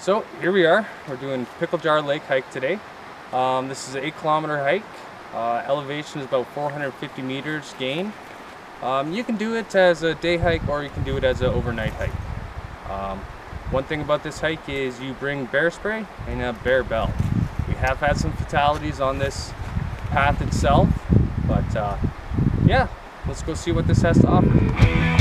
So here we are, we're doing Pickle Jar Lake hike today. This is an 8-kilometer hike. Elevation is about 450 meters gain. You can do it as a day hike or you can do it as an overnight hike. One thing about this hike is you bring bear spray and a bear belt. We have had some fatalities on this path itself, but yeah, let's go see what this has to offer.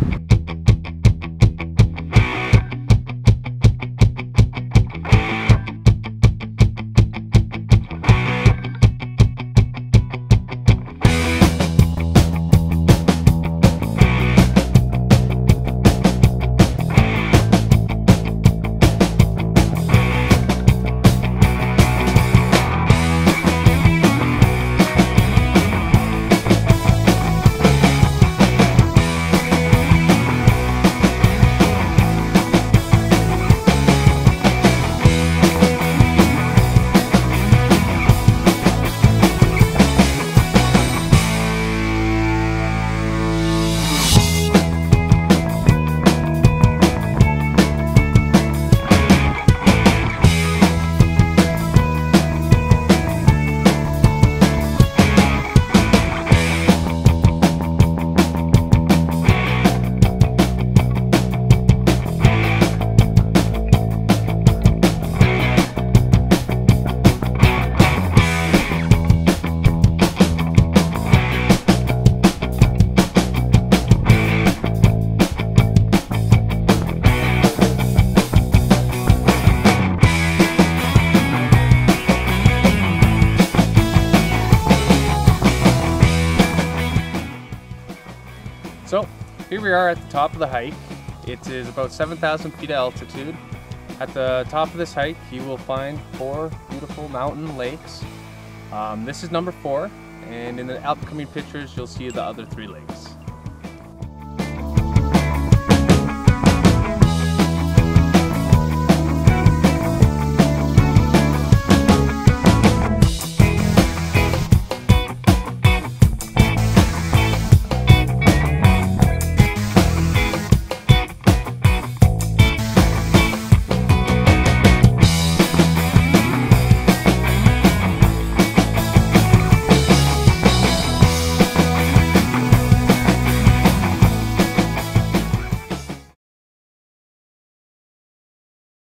So here we are at the top of the hike. It is about 7,000 feet of altitude. At the top of this hike, you will find 4 beautiful mountain lakes. This is number 4, and in the upcoming pictures, you'll see the other 3 lakes.